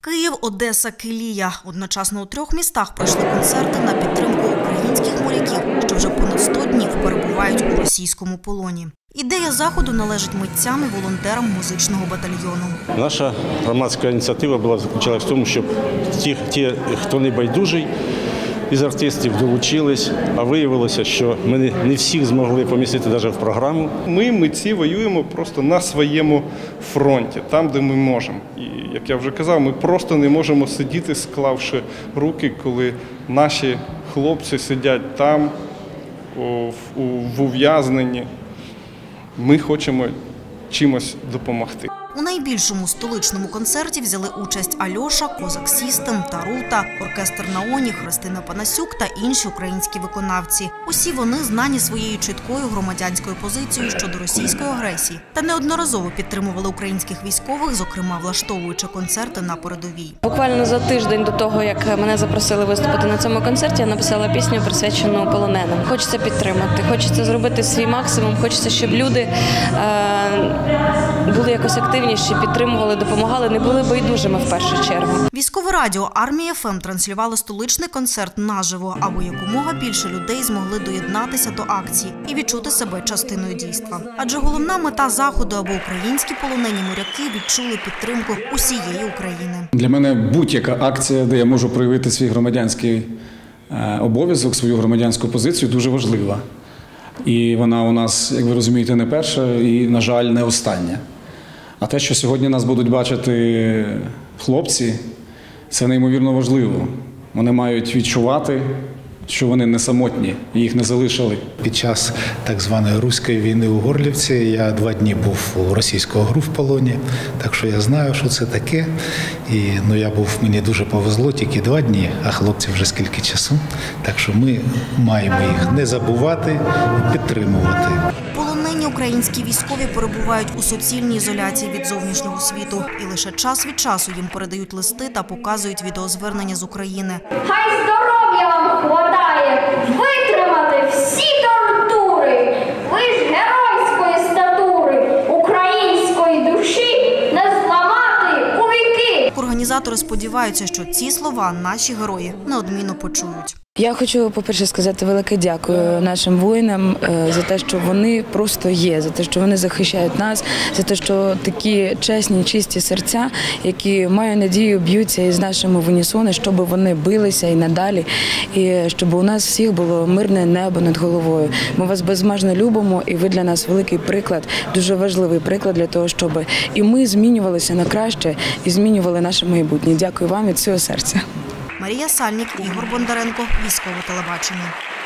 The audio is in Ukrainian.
Київ, Одеса, Кілія. Одночасно у 3 містах пройшли концерти на підтримку українських моряків, що вже понад 100 днів перебувають у російському полоні. Ідея заходу належить митцям і волонтерам музичного батальйону. Наша громадська ініціатива заключалася в тому, щоб ті, хто не байдужий, із артистів долучились, а виявилося, що ми не всіх змогли помістити навіть в програму. Ми, митці, воюємо просто на своєму фронті, там, де ми можемо. І, як я вже казав, ми просто не можемо сидіти, склавши руки, коли наші хлопці сидять там, в ув'язненні. Ми хочемо чимось допомогти. У найбільшому столичному концерті взяли участь Альоша, Козак Сістем, Тарута, оркестр Наоні, Христина Панасюк та інші українські виконавці. Усі вони знані своєю чіткою громадянською позицією щодо російської агресії та неодноразово підтримували українських військових, зокрема влаштовуючи концерти на передовій. Буквально за тиждень до того, як мене запросили виступити на цьому концерті, я написала пісню, присвячену полоненим. Хочеться підтримати, хочеться зробити свій максимум, хочеться, щоб люди були якось активніші, підтримували, допомагали, не були байдужими в першу чергу. Військове радіо «Армія ФМ» транслювало столичний концерт наживо, аби якомога більше людей змогли доєднатися до акції і відчути себе частиною дійства. Адже головна мета заходу, аби українські полонені моряки відчули підтримку усієї України. Для мене будь-яка акція, де я можу проявити свій громадянський обов'язок, свою громадянську позицію, дуже важлива. І вона у нас, як ви розумієте, не перша і, на жаль, не остання. А те, що сьогодні нас будуть бачити хлопці, це неймовірно важливо. Вони мають відчувати, що вони не самотні, їх не залишили. Під час так званої руської війни у Горлівці я 2 дні був у російського ГРУ в полоні, так що я знаю, що це таке. І мені дуже повезло, тільки 2 дні, а хлопці вже скільки часу. Так що ми маємо їх не забувати, підтримувати. Полонені українські військові перебувають у суцільній ізоляції від зовнішнього світу. І лише час від часу їм передають листи та показують відеозвернення з України. Хай здоров'я вам хватає витримати всі тортури. Ви ж геройської статури, української душі не зламати у віки. Організатори сподіваються, що ці слова наші герої неодмінно почують. Я хочу, по-перше, сказати велике дякую нашим воїнам за те, що вони просто є, за те, що вони захищають нас, за те, що такі чесні, чисті серця, які, маю надію, б'ються із нашими в унісон, щоб вони билися і надалі, і щоб у нас всіх було мирне небо над головою. Ми вас безмежно любимо, і ви для нас великий приклад, дуже важливий приклад для того, щоб і ми змінювалися на краще, і змінювали наше майбутнє. Дякую вам від всього серця. Марія Сальник, Ігор Бондаренко, Військове телебачення.